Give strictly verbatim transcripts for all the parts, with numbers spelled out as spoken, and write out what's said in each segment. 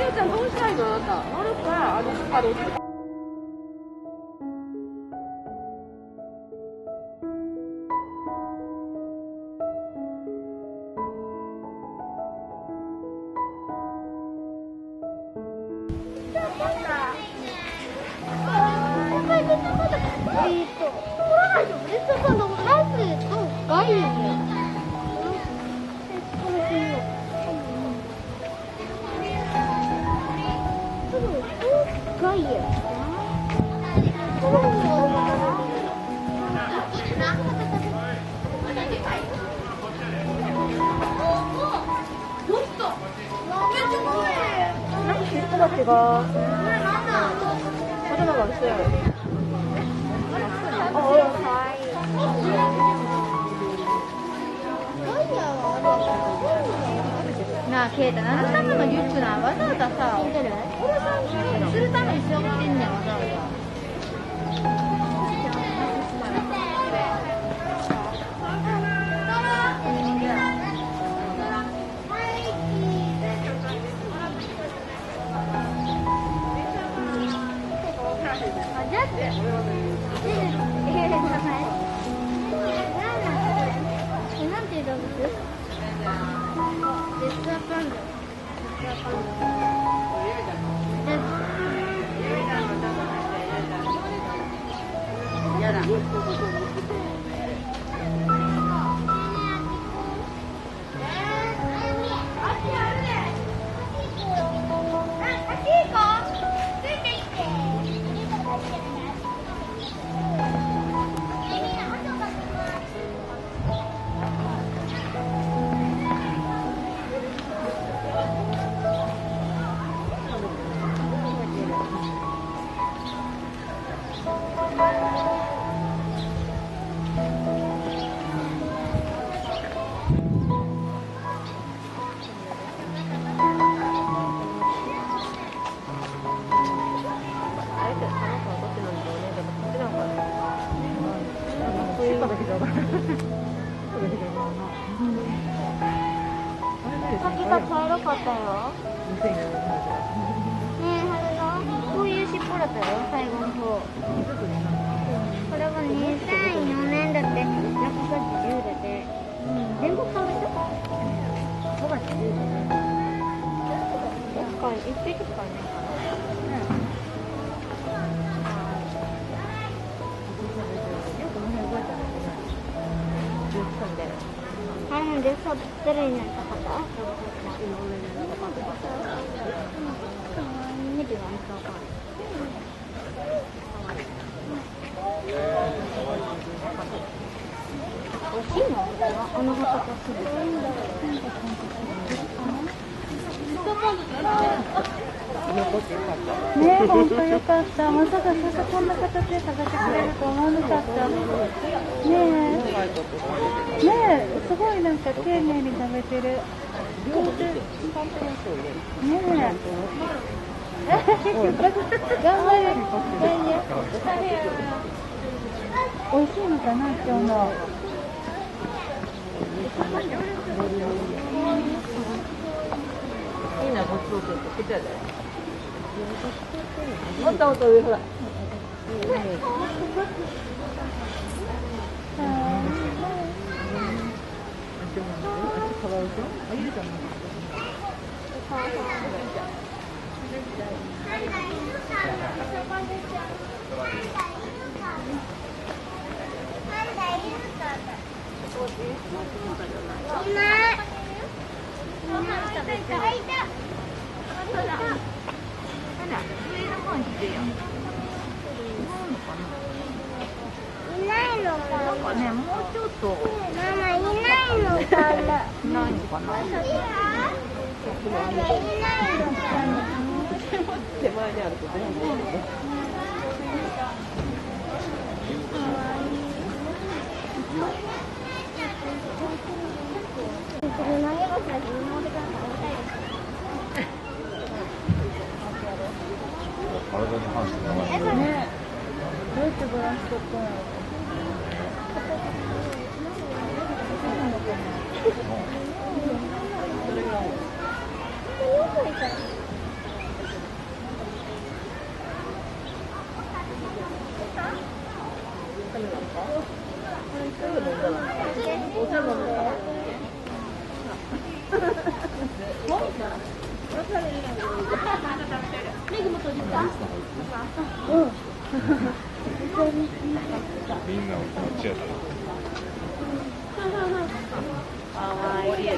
おちゃんどうしたいのあなた。乗るか、あの、あの。が頭が薄い。あ、なあ、ケイタ、何のためのリュックなんわざわざさ、するために背負ってんねん、わざわざ。先が茶色かったよ。ねえ、はるな、こういう尻尾だったよ、最後の方。これはにせんよねんだって、ろくがつじゅうだって。全国買うでしょ？ごがつじゅうだね。一回、一匹しかいないから。Ayun, dia sabter ini kata. Ini juga apa? Oshino, ano kata kasi.ねえ、本当よかった。まさか最初こんな形で探してくれると思わなかった。ねえ。ねえ、すごいなんか丁寧に食べてる。ねえ。頑張れ。美味しいのかな、今日の。いいな、ごちそうすると、こちらだよ。もっともっと上、ほら。いないのかな。なんかね、もうちょっと。ママいないのかな。いないのかな。ママいないのかな。手前にあると全部。 体に反して生ね、どうやってバランス取ったの？それが多い。 みんなこっちやった。 かわいい。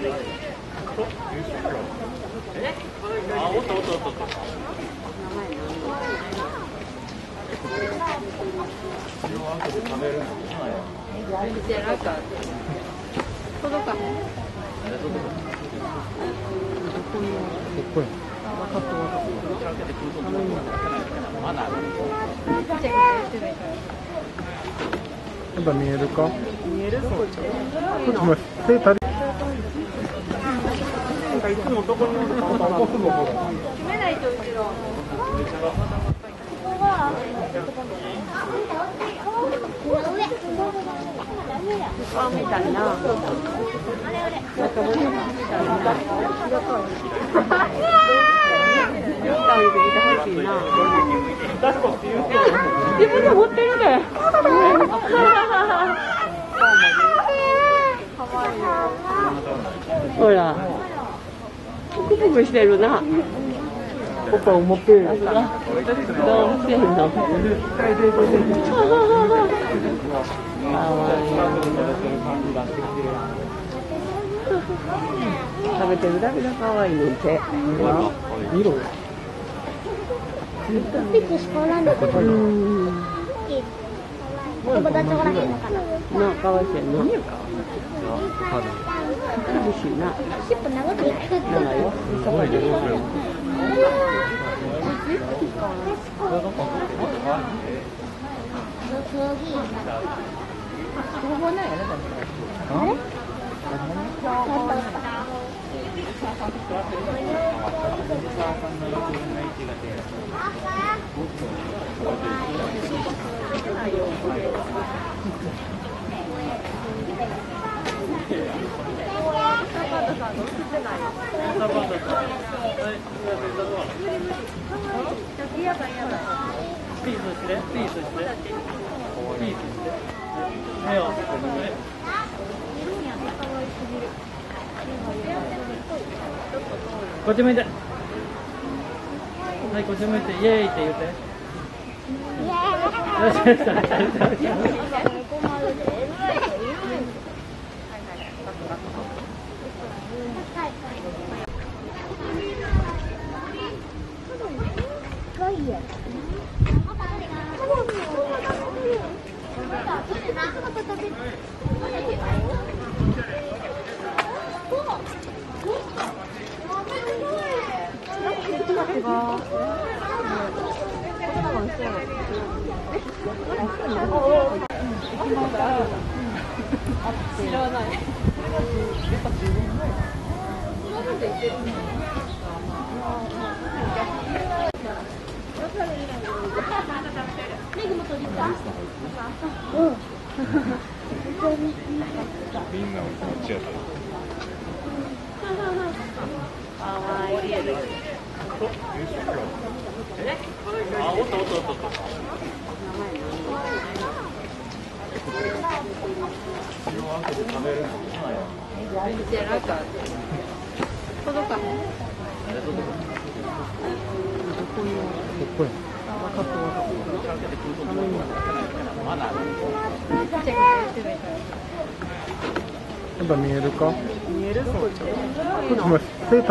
あ、おっとおっとおっと。 届かへん。 やっぱ見えるか？ 見えるそうちゃう。 ちょっと待って、手足りなんかいつもどこにおるか分からん。 決めないと後ろ。あ、みたいな。自分で持ってるね。ほら、ぷくぷくしてるな。 おっぱい持ってる。 どうしてんの。かわいい。食べてるだけで可愛いのって。 色。 うん。友達おらへんのかな。な、かわいそうやな。厳しいな。尻尾長くない。長いよ。 こっち向いて。はい、こっち向いて、イエーイって言って。知らない。 みんなこっちやった。 かわいい。 あ、おっとおっとおっと。 届かへん。 やっぱ見えるか？ 見えるそうちゃう。 ちょっと待って、手